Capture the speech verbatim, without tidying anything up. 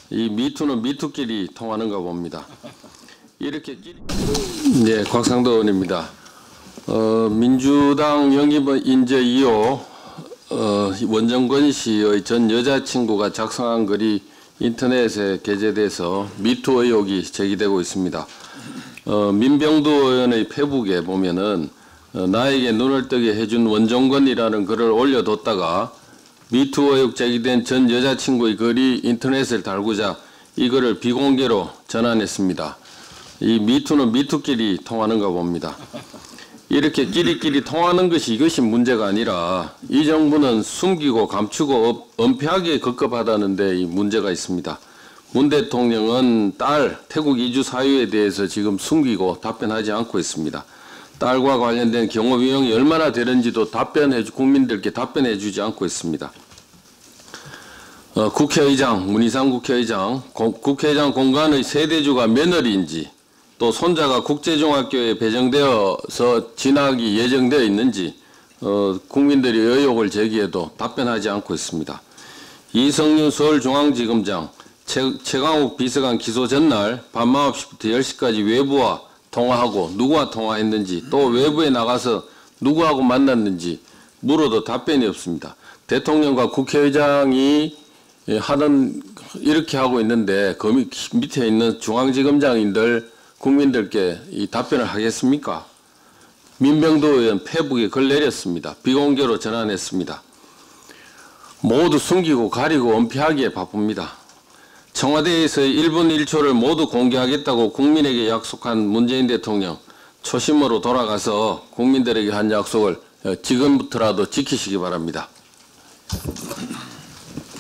이 미투는 미투끼리 통하는가 봅니다. 이렇게 끼리... 네, 곽상도 의원입니다. 어, 민주당 영입 인재 이후 어, 원정권 씨의 전 여자친구가 작성한 글이 인터넷에 게재돼서 미투 의혹이 제기되고 있습니다. 어, 민병두 의원의 페북에 보면은 어, 나에게 눈을 뜨게 해준 원정권이라는 글을 올려뒀다가 미투 의혹 제기된 전 여자친구의 글이 인터넷을 달구자 이 글을 비공개로 전환했습니다. 이 미투는 미투끼리 통하는가 봅니다. 이렇게 끼리끼리 통하는 것이 이것이 문제가 아니라 이 정부는 숨기고 감추고 은폐하기에 급급하다는데 이 문제가 있습니다. 문 대통령은 딸 태국 이주 사유에 대해서 지금 숨기고 답변하지 않고 있습니다. 딸과 관련된 경호 비용이 얼마나 되는지도 답변해 주, 국민들께 답변해 주지 않고 있습니다. 어, 국회의장, 문희상 국회의장, 고, 국회의장 공간의 세대주가 며느리인지 또 손자가 국제중학교에 배정되어서 진학이 예정되어 있는지 어, 국민들이 의혹을 제기해도 답변하지 않고 있습니다. 이성윤 서울중앙지검장, 최, 최강욱 비서관 기소 전날 밤 아홉 시부터 열 시까지 외부와 통화하고 누구와 통화했는지 또 외부에 나가서 누구하고 만났는지 물어도 답변이 없습니다. 대통령과 국회의장이 하는 이렇게 하고 있는데 그 밑에 있는 중앙지검장인들 국민들께 이 답변을 하겠습니까? 민병두 의원 페북에 글 내렸습니다. 비공개로 전환했습니다. 모두 숨기고 가리고 은폐하기에 바쁩니다. 청와대에서의 일 분 일 초를 모두 공개하겠다고 국민에게 약속한 문재인 대통령, 초심으로 돌아가서 국민들에게 한 약속을 지금부터라도 지키시기 바랍니다.